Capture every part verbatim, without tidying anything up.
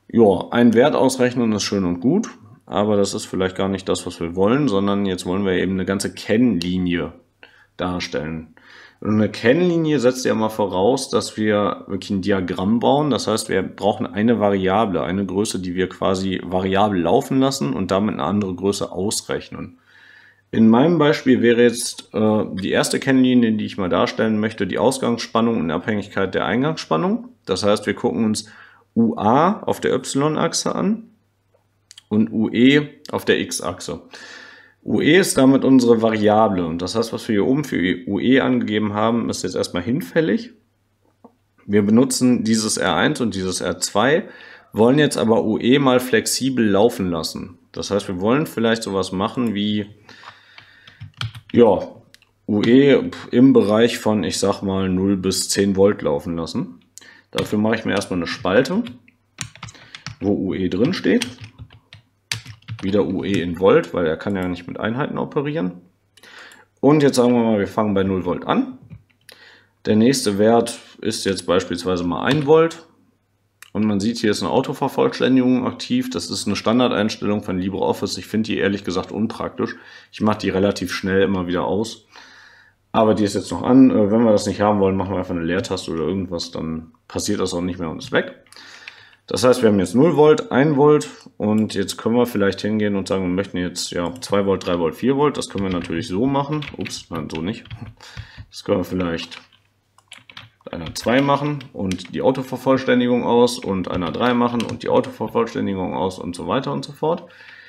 Ja, einen Wert ausrechnen ist schön und gut, aber das ist vielleicht gar nicht das, was wir wollen, sondern jetzt wollen wir eben eine ganze Kennlinie darstellen. Und eine Kennlinie setzt ja mal voraus, dass wir wirklich ein Diagramm bauen. Das heißt, wir brauchen eine Variable, eine Größe, die wir quasi variabel laufen lassen und damit eine andere Größe ausrechnen. In meinem Beispiel wäre jetzt äh, die erste Kennlinie, die ich mal darstellen möchte, die Ausgangsspannung in Abhängigkeit der Eingangsspannung. Das heißt, wir gucken uns U A auf der Y-Achse an und U E auf der X-Achse. U E ist damit unsere Variable und das heißt, was wir hier oben für U E angegeben haben, ist jetzt erstmal hinfällig. Wir benutzen dieses R eins und dieses R zwei, wollen jetzt aber U E mal flexibel laufen lassen. Das heißt, wir wollen vielleicht sowas machen wie ja, U E im Bereich von, ich sag mal, null bis zehn Volt laufen lassen. Dafür mache ich mir erstmal eine Spalte, wo U E drin steht. Wieder U E in Volt, weil er kann ja nicht mit Einheiten operieren. Und jetzt sagen wir mal, wir fangen bei null Volt an. Der nächste Wert ist jetzt beispielsweise mal ein Volt. Und man sieht, hier ist eine Autovervollständigung aktiv. Das ist eine Standardeinstellung von LibreOffice. Ich finde die ehrlich gesagt unpraktisch. Ich mache die relativ schnell immer wieder aus. Aber die ist jetzt noch an. Wenn wir das nicht haben wollen, machen wir einfach eine Leertaste oder irgendwas. Dann passiert das auch nicht mehr und ist weg. Das heißt, wir haben jetzt null Volt, ein Volt und jetzt können wir vielleicht hingehen und sagen, wir möchten jetzt ja zwei Volt, drei Volt, vier Volt. Das können wir natürlich so machen. Ups, nein, so nicht. Das können wir vielleicht einer zwei machen und die Autovervollständigung aus und einer drei machen und die Autovervollständigung aus und so weiter und so fort.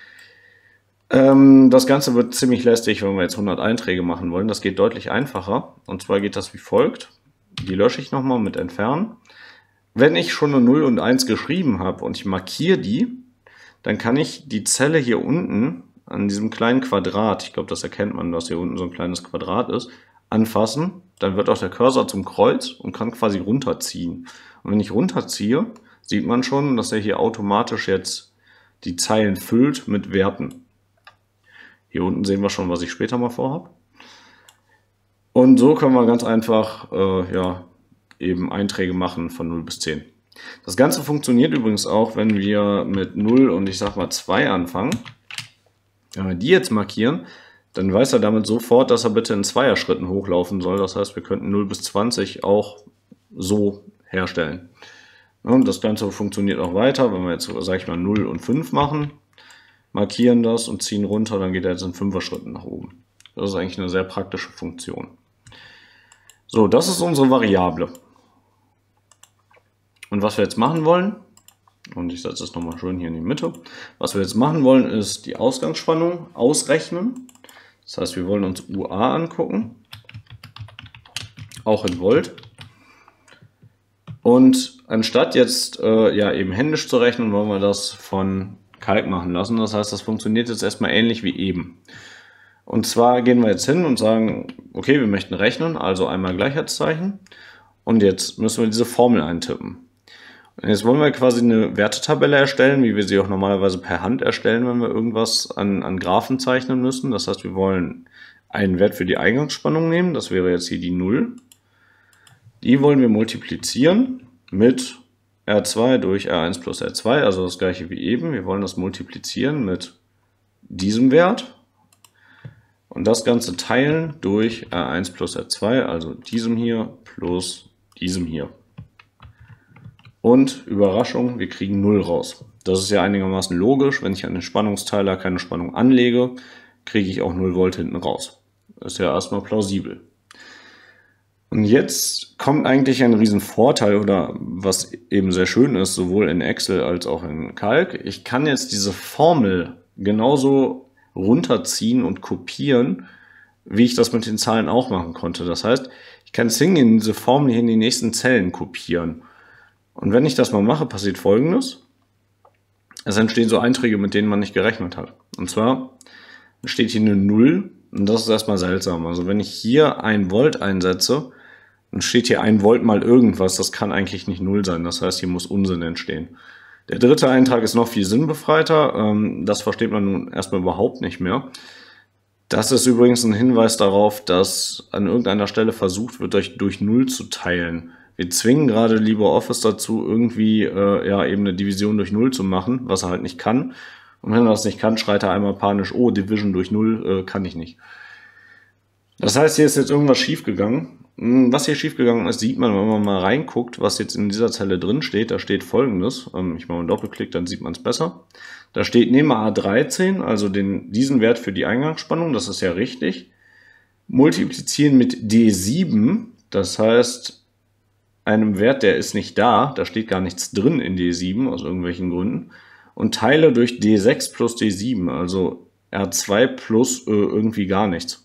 Ähm, das Ganze wird ziemlich lästig, wenn wir jetzt hundert Einträge machen wollen. Das geht deutlich einfacher und zwar geht das wie folgt. Die lösche ich nochmal mit Entfernen. Wenn ich schon eine null und eins geschrieben habe und ich markiere die, dann kann ich die Zelle hier unten an diesem kleinen Quadrat, ich glaube, das erkennt man, dass hier unten so ein kleines Quadrat ist, anfassen. Dann wird auch der Cursor zum Kreuz und kann quasi runterziehen. Und wenn ich runterziehe, sieht man schon, dass er hier automatisch jetzt die Zeilen füllt mit Werten. Hier unten sehen wir schon, was ich später mal vorhabe. Und so können wir ganz einfach äh, ja, eben Einträge machen von null bis zehn. Das Ganze funktioniert übrigens auch, wenn wir mit null und ich sag mal zwei anfangen. Wenn wir die jetzt markieren, dann weiß er damit sofort, dass er bitte in Zweierschritten hochlaufen soll. Das heißt, wir könnten null bis zwanzig auch so herstellen. Und das Ganze funktioniert auch weiter. Wenn wir jetzt, sage ich mal, null und fünf machen, markieren das und ziehen runter, dann geht er jetzt in Fünfer-Schritten nach oben. Das ist eigentlich eine sehr praktische Funktion. So, das ist unsere Variable. Und was wir jetzt machen wollen, und ich setze es nochmal schön hier in die Mitte, was wir jetzt machen wollen, ist die Ausgangsspannung ausrechnen. Das heißt, wir wollen uns U A angucken, auch in Volt. Und anstatt jetzt äh, ja eben händisch zu rechnen, wollen wir das von Calc machen lassen. Das heißt, das funktioniert jetzt erstmal ähnlich wie eben. Und zwar gehen wir jetzt hin und sagen, okay, wir möchten rechnen, also einmal Gleichheitszeichen. Und jetzt müssen wir diese Formel eintippen. Und jetzt wollen wir quasi eine Wertetabelle erstellen, wie wir sie auch normalerweise per Hand erstellen, wenn wir irgendwas an, an Graphen zeichnen müssen. Das heißt, wir wollen einen Wert für die Eingangsspannung nehmen, das wäre jetzt hier die null. Die wollen wir multiplizieren mit R zwei durch R eins plus R zwei, also das gleiche wie eben. Wir wollen das multiplizieren mit diesem Wert und das Ganze teilen durch R eins plus R zwei, also diesem hier plus diesem hier. Und Überraschung, wir kriegen null raus. Das ist ja einigermaßen logisch. Wenn ich an den Spannungsteiler keine Spannung anlege, kriege ich auch null Volt hinten raus. Das ist ja erstmal plausibel. Und jetzt kommt eigentlich ein Riesenvorteil oder was eben sehr schön ist, sowohl in Excel als auch in Calc. Ich kann jetzt diese Formel genauso runterziehen und kopieren, wie ich das mit den Zahlen auch machen konnte. Das heißt, ich kann es hingehen, diese Formel hier in die nächsten Zellen kopieren. Und wenn ich das mal mache, passiert Folgendes. Es entstehen so Einträge, mit denen man nicht gerechnet hat. Und zwar steht hier eine null und das ist erstmal seltsam. Also wenn ich hier ein Volt einsetze, dann steht hier ein Volt mal irgendwas. Das kann eigentlich nicht null sein. Das heißt, hier muss Unsinn entstehen. Der dritte Eintrag ist noch viel sinnbefreiter. Das versteht man nun erstmal überhaupt nicht mehr. Das ist übrigens ein Hinweis darauf, dass an irgendeiner Stelle versucht wird, durch, durch null zu teilen. Wir zwingen gerade LibreOffice dazu, irgendwie äh, ja eben eine Division durch null zu machen, was er halt nicht kann. Und wenn er das nicht kann, schreit er einmal panisch, oh, Division durch null äh, kann ich nicht. Das heißt, hier ist jetzt irgendwas schiefgegangen. Was hier schiefgegangen ist, sieht man, wenn man mal reinguckt, was jetzt in dieser Zeile drin steht. Da steht Folgendes. Ich mache mal einen Doppelklick, dann sieht man es besser. Da steht, nehme A dreizehn, also den, diesen Wert für die Eingangsspannung, das ist ja richtig, multiplizieren mit D sieben, das heißt, einem Wert, der ist nicht da, da steht gar nichts drin in D sieben, aus irgendwelchen Gründen, und teile durch D sechs plus D sieben, also R zwei plus äh, irgendwie gar nichts.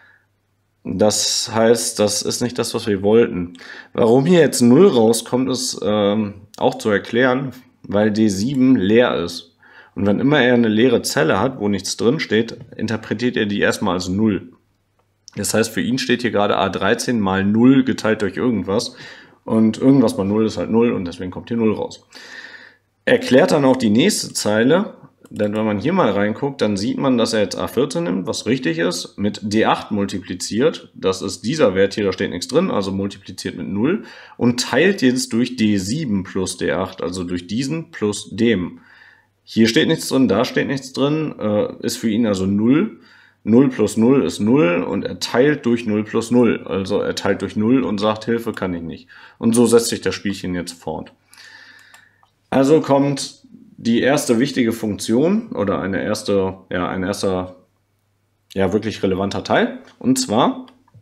Das heißt, das ist nicht das, was wir wollten. Warum hier jetzt null rauskommt, ist ähm, auch zu erklären, weil D sieben leer ist. Und wenn immer er eine leere Zelle hat, wo nichts drin steht, interpretiert er die erstmal als null. Das heißt, für ihn steht hier gerade A dreizehn mal null geteilt durch irgendwas. Und irgendwas mal null ist halt null und deswegen kommt hier null raus. Erklärt dann auch die nächste Zeile. Denn wenn man hier mal reinguckt, dann sieht man, dass er jetzt A vierzehn nimmt, was richtig ist, mit D acht multipliziert. Das ist dieser Wert hier, da steht nichts drin, also multipliziert mit null. Und teilt jetzt durch D sieben plus D acht, also durch diesen plus dem. Hier steht nichts drin, da steht nichts drin, äh, ist für ihn also null. null plus null ist null und er teilt durch null plus null. Also er teilt durch null und sagt, Hilfe, kann ich nicht. Und so setzt sich das Spielchen jetzt fort. Also kommt die erste wichtige Funktion oder eine erste, ja, ein erster, ja, wirklich relevanter Teil. Und zwar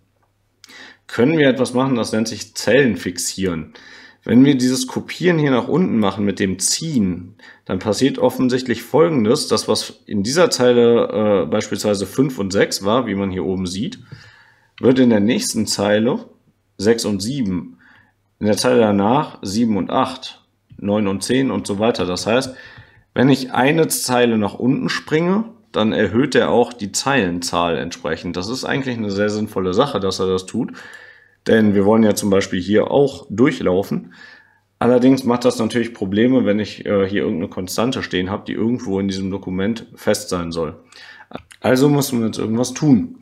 können wir etwas machen, das nennt sich Zellen fixieren. Wenn wir dieses Kopieren hier nach unten machen mit dem Ziehen, dann passiert offensichtlich Folgendes: Das, was in dieser Zeile äh, beispielsweise fünf und sechs war, wie man hier oben sieht, wird in der nächsten Zeile sechs und sieben, in der Zeile danach sieben und acht, neun und zehn und so weiter. Das heißt, wenn ich eine Zeile nach unten springe, dann erhöht er auch die Zeilenzahl entsprechend. Das ist eigentlich eine sehr sinnvolle Sache, dass er das tut, denn wir wollen ja zum Beispiel hier auch durchlaufen. Allerdings macht das natürlich Probleme, wenn ich äh, hier irgendeine Konstante stehen habe, die irgendwo in diesem Dokument fest sein soll. Also müssen wir jetzt irgendwas tun.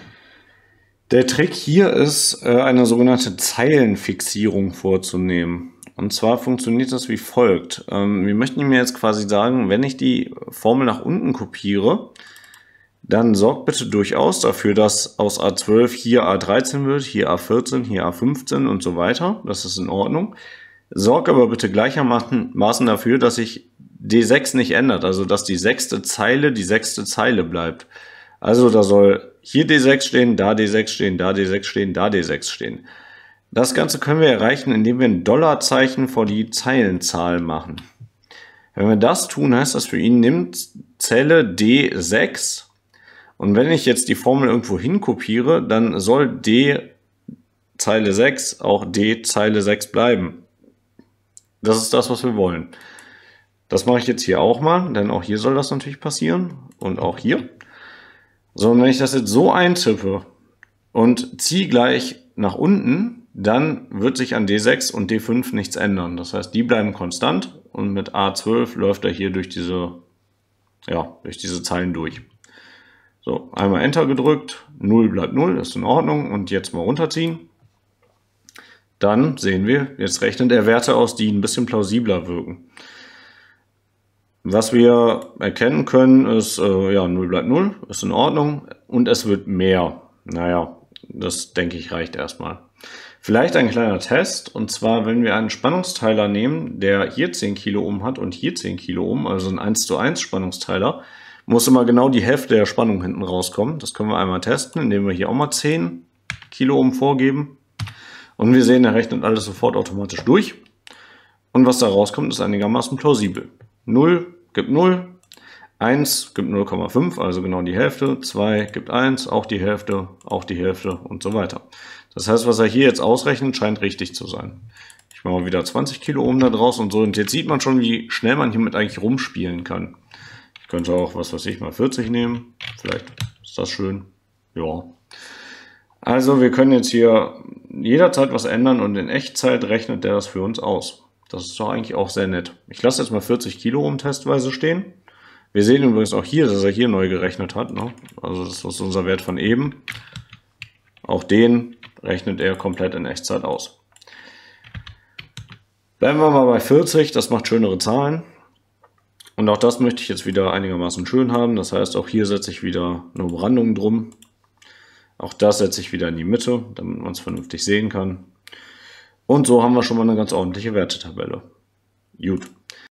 Der Trick hier ist, äh, eine sogenannte Zeilenfixierung vorzunehmen. Und zwar funktioniert das wie folgt. Ähm, wir möchten mir jetzt quasi sagen, wenn ich die Formel nach unten kopiere, dann sorgt bitte durchaus dafür, dass aus A zwölf hier A dreizehn wird, hier A vierzehn, hier A fünfzehn und so weiter. Das ist in Ordnung. Sorgt aber bitte gleichermaßen dafür, dass sich D sechs nicht ändert, also dass die sechste Zeile die sechste Zeile bleibt. Also da soll hier D sechs stehen, da D sechs stehen, da D sechs stehen, da D sechs stehen. Das Ganze können wir erreichen, indem wir ein Dollarzeichen vor die Zeilenzahl machen. Wenn wir das tun, heißt das für ihn, nimmt Zelle D sechs und wenn ich jetzt die Formel irgendwo hin kopiere, dann soll D Zeile sechs auch D Zeile sechs bleiben. Das ist das, was wir wollen. Das mache ich jetzt hier auch mal, denn auch hier soll das natürlich passieren und auch hier. So, und wenn ich das jetzt so eintippe und ziehe gleich nach unten, dann wird sich an D sechs und D fünf nichts ändern. Das heißt, die bleiben konstant und mit A zwölf läuft er hier durch diese, ja, durch diese Zeilen durch. So, einmal Enter gedrückt, null bleibt null, ist in Ordnung und jetzt mal runterziehen. Dann sehen wir, jetzt rechnet er Werte aus, die ein bisschen plausibler wirken. Was wir erkennen können ist, äh, ja, null bleibt null, ist in Ordnung und es wird mehr. Naja, das denke ich reicht erstmal. Vielleicht ein kleiner Test, und zwar, wenn wir einen Spannungsteiler nehmen, der hier zehn Kiloohm hat und hier zehn Kiloohm, also ein eins zu eins Spannungsteiler, muss immer genau die Hälfte der Spannung hinten rauskommen. Das können wir einmal testen, indem wir hier auch mal zehn Kiloohm vorgeben. Und wir sehen, er rechnet alles sofort automatisch durch. Und was da rauskommt, ist einigermaßen plausibel. null gibt null, eins gibt null Komma fünf, also genau die Hälfte, zwei gibt eins, auch die Hälfte, auch die Hälfte und so weiter. Das heißt, was er hier jetzt ausrechnet, scheint richtig zu sein. Ich mache mal wieder zwanzig Kiloohm da draus und so. Und jetzt sieht man schon, wie schnell man hiermit eigentlich rumspielen kann. Ich könnte auch, was weiß ich, mal vierzig nehmen. Vielleicht ist das schön. Ja. Also wir können jetzt hier jederzeit was ändern und in Echtzeit rechnet der das für uns aus. Das ist doch eigentlich auch sehr nett. Ich lasse jetzt mal vierzig Kiloohm testweise stehen. Wir sehen übrigens auch hier, dass er hier neu gerechnet hat, ne? Also das ist unser Wert von eben. Auch den rechnet er komplett in Echtzeit aus. Bleiben wir mal bei vierzig, das macht schönere Zahlen. Und auch das möchte ich jetzt wieder einigermaßen schön haben. Das heißt, auch hier setze ich wieder eine Umrandung drum. Auch das setze ich wieder in die Mitte, damit man es vernünftig sehen kann. Und so haben wir schon mal eine ganz ordentliche Wertetabelle. Gut.